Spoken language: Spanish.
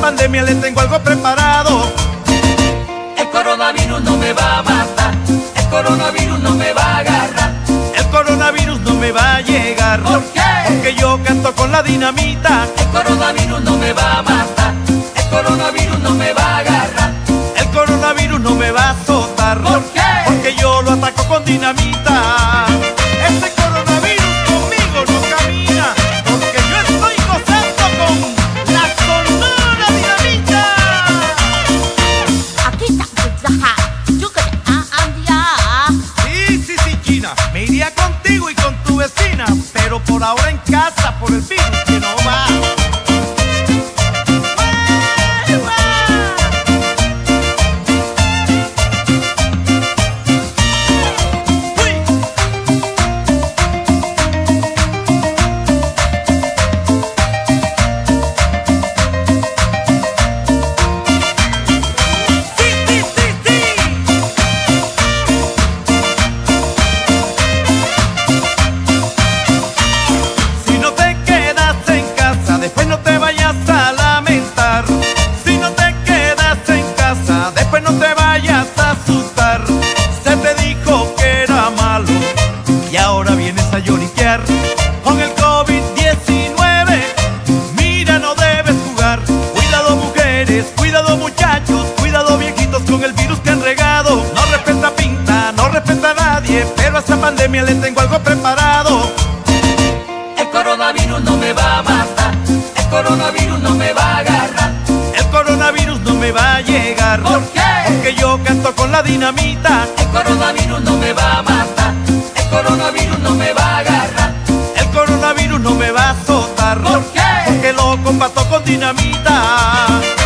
pandemia le tengo algo preparado. El coronavirus no me va a matar, el coronavirus no me va a agarrar, el coronavirus no me va a llegar. ¿Por qué? Porque yo canto con la dinamita. El coronavirus no me va a matar, el coronavirus no me va a agarrar, el coronavirus no me va a azotar. ¿Por qué? Porque yo lo ataco con dinamita. Este coronavirus conmigo no camina, porque yo estoy gozando con la Sonora Dinamita. Sí, China, me iría contigo y con tu vecina, pero por ahora en casa por el virus que no va. Con el COVID-19, mira, no debes jugar. Cuidado mujeres, cuidado muchachos, cuidado viejitos con el virus que han regado. No respeta pinta, no respeta a nadie, pero a esta pandemia le tengo algo preparado. El coronavirus no me va a matar, el coronavirus no me va a agarrar, el coronavirus no me va a llegar. ¿Por qué? Porque yo canto con la dinamita. El coronavirus no me va a matar, el coronavirus no me va a agarrar, el coronavirus no me va a azotar. ¿Por qué? Porque lo combato con dinamita.